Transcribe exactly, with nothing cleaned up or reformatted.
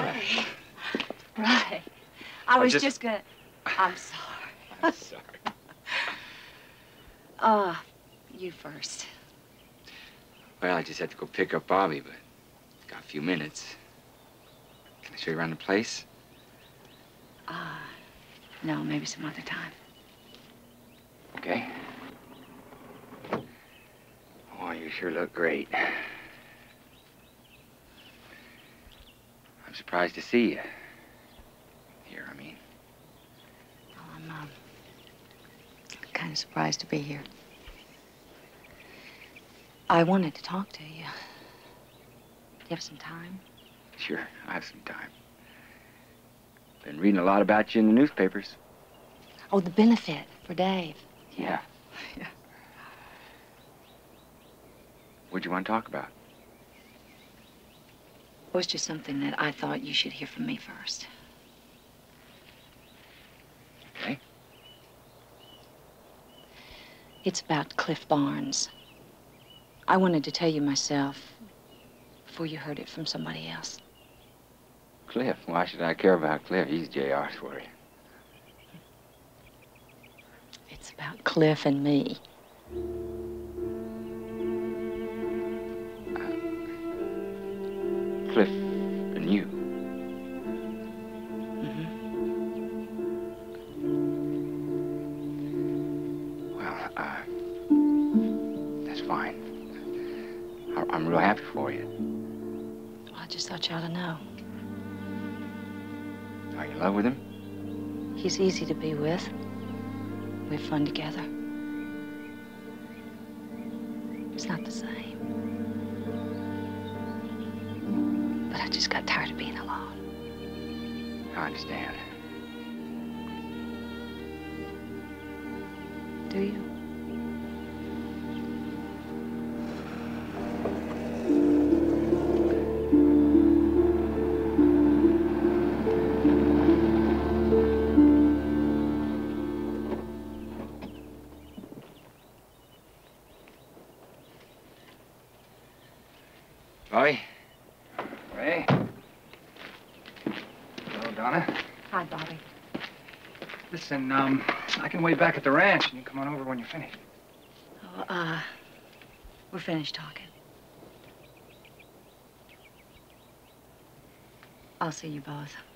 Donna. Right. I was just... just gonna... I'm sorry. I'm sorry. Ah, uh, you first. Well, I just had to go pick up Bobby, but got a few minutes. Can I show you around the place? Ah, uh, no, maybe some other time. Okay. Oh, you sure look great. I'm surprised to see you. Here, I mean. Oh, I'm, um, kind of surprised to be here. I wanted to talk to you. You have some time? Sure, I have some time. Been reading a lot about you in the newspapers. Oh, the benefit for Dave. Yeah. Yeah. What'd you want to talk about? It was just something that I thought you should hear from me first. Okay. It's about Cliff Barnes. I wanted to tell you myself before you heard it from somebody else. Cliff? Why should I care about Cliff? He's J R's for you. It's about Cliff and me. Uh, Cliff and you? Mm-hmm. Well, uh, that's fine. I I'm real happy for you. Well, I just thought you ought to know. Are you in love with him? He's easy to be with. We have fun together. It's not the same. But I just got tired of being alone. I understand. Do you? Bobby? Ray? Hello, Donna. Hi, Bobby. Listen, um, I can wait back at the ranch and you come on over when you're finished. Oh, uh, we're finished talking. I'll see you both.